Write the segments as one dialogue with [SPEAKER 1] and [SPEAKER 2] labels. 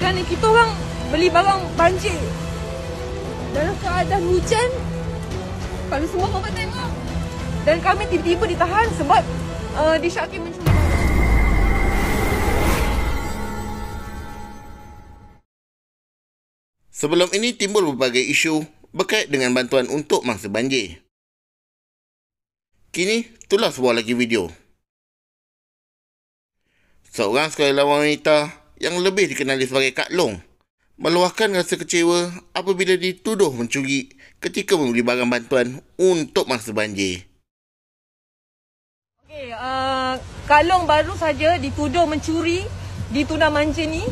[SPEAKER 1] Sekarang ni kita orang beli barang banjir dalam keadaan hujan. Kalau semua orang tengok. Dan kami tiba-tiba ditahan sebab disyaki mencuri barang.
[SPEAKER 2] Sebelum ini timbul berbagai isu berkait dengan bantuan untuk mangsa banjir. Kini, itulah sebuah lagi video. Seorang sukarelawan wanita yang lebih dikenali sebagai Kak Long meluahkan rasa kecewa apabila dituduh mencuri ketika membeli barang bantuan untuk mangsa banjir.
[SPEAKER 1] Okey, Kak Long baru saja dituduh mencuri di Tuna Manja ni.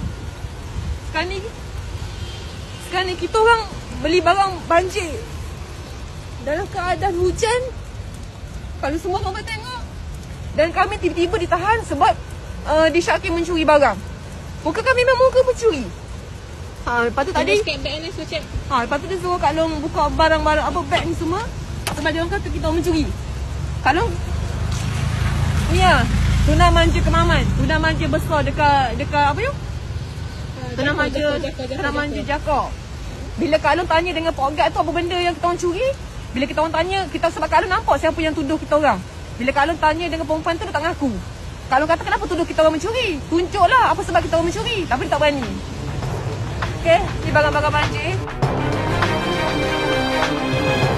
[SPEAKER 1] Sekarang ni kita orang beli barang banjir dalam keadaan hujan. Kalau semua orang tengok. Dan kami tiba-tiba ditahan sebab disyaki mencuri barang. Bukan kami memang muka pencuri. Lepas tu tadi lepas tu dia suruh Kak Long buka barang-barang apa beg ni semua sebab dia orang kata kita orang mencuri. Kak Long ni lah, Tuna Manja Kemaman. Tuna Manja besar dekat apa tu? Tuna Manja Jakar. Bila Kak Long tanya dengan Pak Gad tu apa benda yang kita orang curi, bila kita orang tanya, sebab Kak Long nampak siapa yang tuduh kita orang. Bila Kak Long tanya dengan perempuan tu, dia tak ngaku. Kak Long kata kenapa tuduh kita orang mencuri? Tunjuklah apa sebab kita orang mencuri. Tapi dia tak berani. Okey, ni barang-barang banjir.